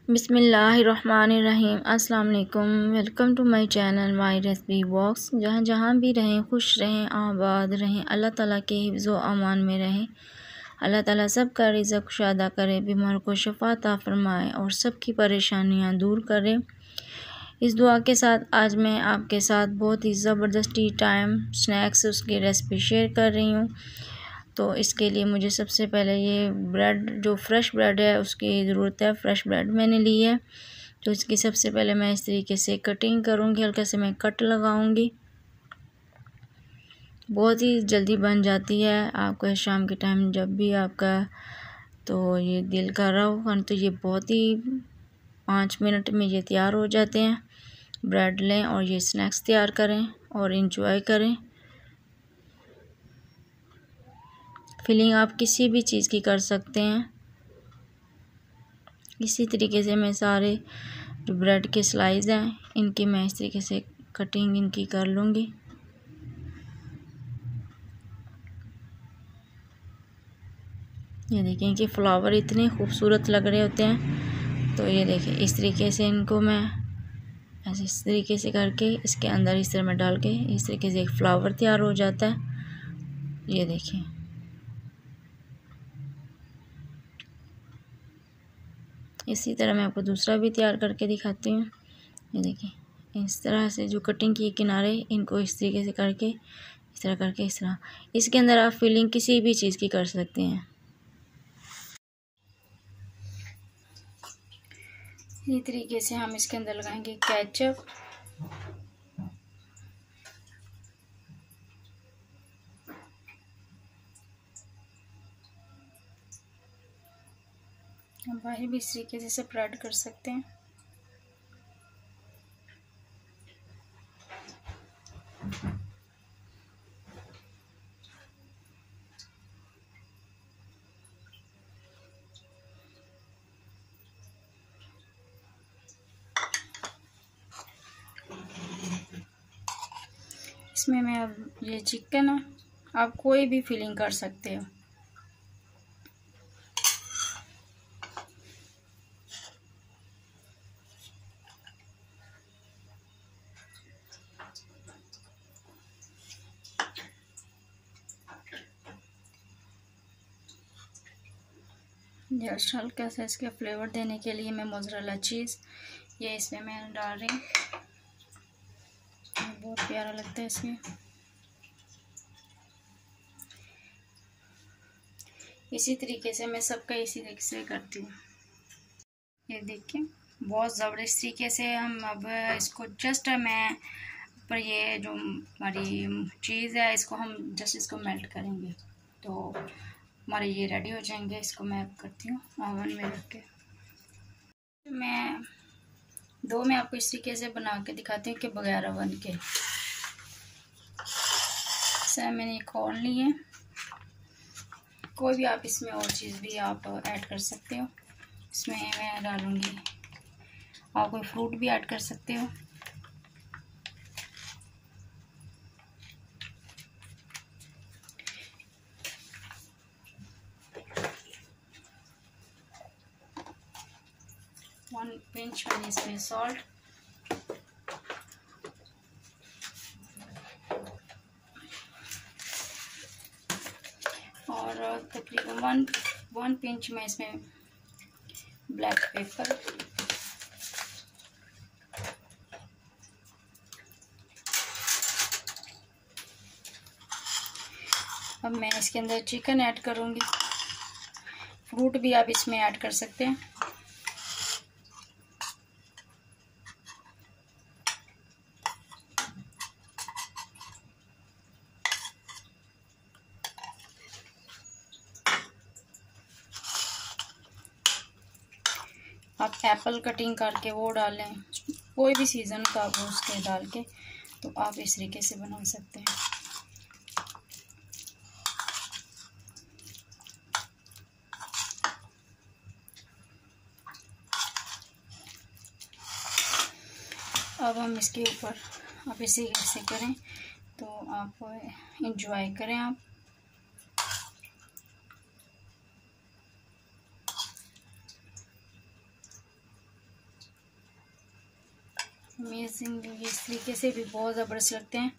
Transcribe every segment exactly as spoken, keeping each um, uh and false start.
बिस्मिल्लाहिर्रहमानिर्रहीम। अस्सलाम वालेकुम। Welcome to my channel my recipe box. जहाँ जहाँ भी रहें खुश रहें, आबाद रहें, अल्लाह ताला के हिफ्ज़ व अमान में रहें। अल्लाह ताला सब का रिज़्क़ शादा करे, बीमार को शफ़ा अता फ़रमाए और सब की परेशानियाँ दूर करे। इस दुआ के साथ आज मैं आपके साथ बहुत ही ज़बरदस्त टी टाइम स्नैक्स उसकी रेसिपी शेयर कर रही हूँ। तो इसके लिए मुझे सबसे पहले ये ब्रेड, जो फ्रेश ब्रेड है उसकी ज़रूरत है। फ्रेश ब्रेड मैंने ली है, तो इसकी सबसे पहले मैं इस तरीके से कटिंग करूँगी, हल्के से मैं कट लगाऊँगी। बहुत ही जल्दी बन जाती है। आपको शाम के टाइम जब भी आपका तो ये दिल कर रहा हो तो ये बहुत ही पाँच मिनट में ये तैयार हो जाते हैं। ब्रेड लें और ये स्नैक्स तैयार करें और इंजॉय करें। फिलिंग आप किसी भी चीज़ की कर सकते हैं। इसी तरीके से मैं सारे जो ब्रेड के स्लाइस हैं इनकी मैं इस तरीके से कटिंग इनकी कर लूँगी। ये देखें कि फ्लावर इतने खूबसूरत लग रहे होते हैं। तो ये देखें इस तरीके से इनको मैं ऐसे इस तरीके से करके इसके अंदर इस तरह में डाल के इस तरीके से एक फ्लावर तैयार हो जाता है। ये देखें, इसी तरह मैं आपको दूसरा भी तैयार करके दिखाती हूँ। ये देखिए इस तरह से जो कटिंग की किनारे इनको इस तरीके से करके इस तरह करके इस तरह इसके अंदर आप फिलिंग किसी भी चीज़ की कर सकते हैं। इसी तरीके से हम इसके अंदर लगाएंगे केचप, हम बाहर भी इस तरीके से स्प्रेड कर सकते हैं। इसमें मैं अब ये चिकन है, आप कोई भी फिलिंग कर सकते हो। जस्ट हल्का सा इसके फ्लेवर देने के लिए मैं मोज़रेला चीज़ ये इसमें मैं डाल रही हूँ। बहुत प्यारा लगता है इसमें। इसी तरीके से मैं सबका इसी तरीके से करती हूँ। ये देखिए बहुत ज़बरदस्त तरीके से हम अब इसको जस्ट मैं पर ये जो हमारी चीज़ है इसको हम जस्ट इसको मेल्ट करेंगे तो हमारे ये रेडी हो जाएंगे। इसको मैं करती हूँ ओवन में रख के। मैं दो मैं आपको इस तरीके से बना के दिखाती हूँ कि बगैर ओवन के। सर मैंने कॉर्न ली है, कोई भी आप इसमें और चीज़ भी आप ऐड कर सकते हो। इसमें मैं डालूँगी, आप कोई फ्रूट भी ऐड कर सकते हो। वन पिंच मैंने इसमें सॉल्ट, और तकरीबन वन वन पिंच में इसमें ब्लैक पेपर। अब मैं इसके अंदर चिकन ऐड करूँगी। फ्रूट भी आप इसमें ऐड कर सकते हैं। आप एप्पल कटिंग करके वो डालें, कोई भी सीज़न का आप उसके डाल के तो आप इस तरीके से बना सकते हैं। अब हम इसके ऊपर आप इसी से करें तो आप इंजॉय करें। आप अमेजिंग, इस तरीके से भी बहुत ज़बरदस्त लगते हैं।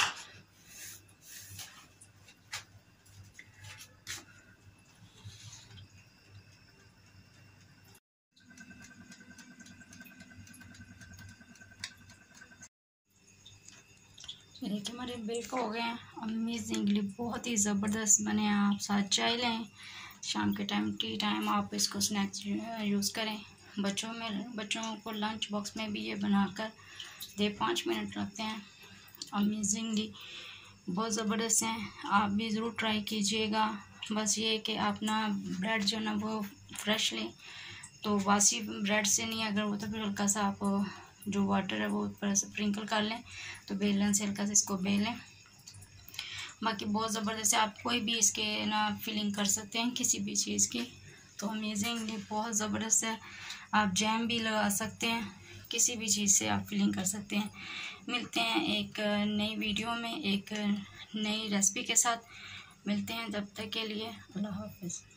ये देखिए हमारे बेक हो गए हैं अमेजिंगली, बहुत ही ज़बरदस्त बने हैं। आप साथ चाय लें, शाम के टाइम टी टाइम आप इसको स्नैक्स यूज़ करें। बच्चों में बच्चों को लंच बॉक्स में भी ये बनाकर दे, पाँच मिनट लगते हैं। अमेजिंगली बहुत ज़बरदस्त हैं, आप भी ज़रूर ट्राई कीजिएगा। बस ये कि आप ना ब्रेड जो ना वो फ्रेश लें, तो वासी ब्रेड से नहीं, अगर वो तो फिर हल्का सा आप जो वाटर है वो ऊपर से स्प्रिंकल कर लें, तो बेलन से हल्का से इसको बेलें। बाकी बहुत ज़बरदस्त है, आप कोई भी इसके ना फिलिंग कर सकते हैं किसी भी चीज़ की। तो अमेजिंगली बहुत ज़बरदस्त है, आप जैम भी लगा सकते हैं, किसी भी चीज़ से आप फिलिंग कर सकते हैं। मिलते हैं एक नई वीडियो में एक नई रेसिपी के साथ, मिलते हैं, तब तक के लिए अल्लाह हाफ़िज़।